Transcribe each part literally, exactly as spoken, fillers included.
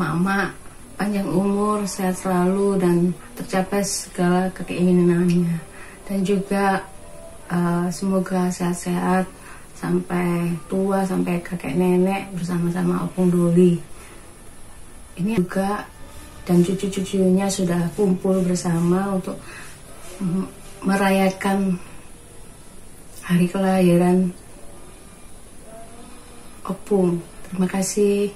emak-emak panjang umur, sehat selalu, dan tercapai segala keinginannya. Dan juga uh, semoga sehat-sehat sampai tua, sampai kakek nenek bersama-sama Opung Doli. Ini juga dan cucu-cucunya sudah kumpul bersama untuk merayakan hari kelahiran Opung. Terima kasih.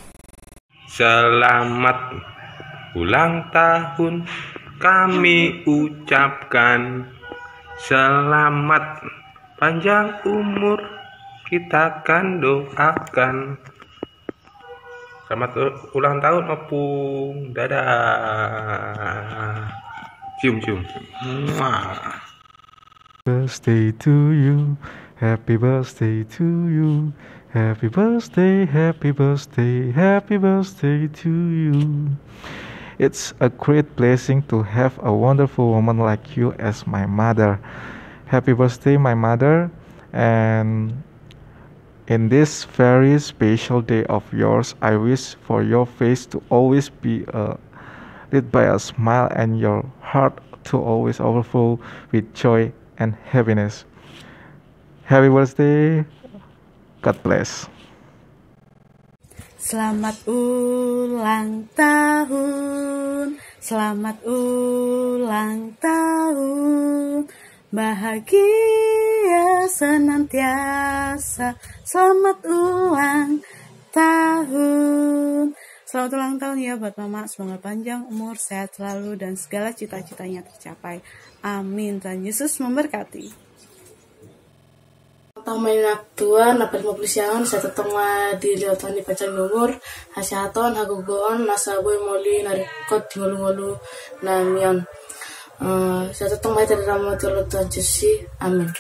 Selamat ulang tahun kami ucapkan. Selamat panjang umur kita akan doakan. Selamat ulang tahun Opung. Dadah. Cium cium. Muah. Birthday to you, happy birthday to you, happy birthday, happy birthday, happy birthday to you. It's a great blessing to have a wonderful woman like you as my mother. Happy birthday, my mother, and in this very special day of yours, I wish for your face to always be uh, lit by a smile and your heart to always overflow with joy and happiness. Happy birthday. God bless. Selamat ulang tahun, selamat ulang tahun, bahagia senantiasa, selamat ulang tahun. Selamat ulang tahun ya buat mama, semoga panjang umur, sehat selalu, dan segala cita-citanya tercapai. Amin. Tuhan Yesus memberkati. Tamay naktuan, napat mo pulisyahan, sa tatama di liwatan ni Pacang Umur, hasyaton, hagugoon, nasa boy moli, narikot, ngulu-ngulu, na miyon. Uh, sa tatama ito na mo tulot Tuhan Yesus. Amin.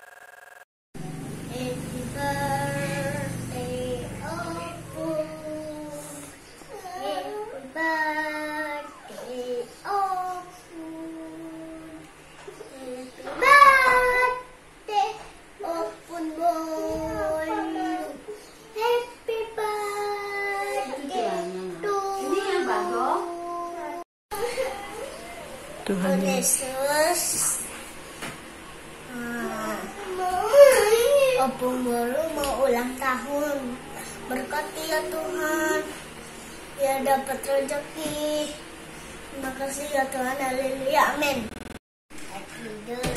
Tuhan Yesus, Opung baru mau ulang tahun, berkati ya Tuhan, biar dapat rezeki. Terima kasih ya Tuhan, haleluya, amin.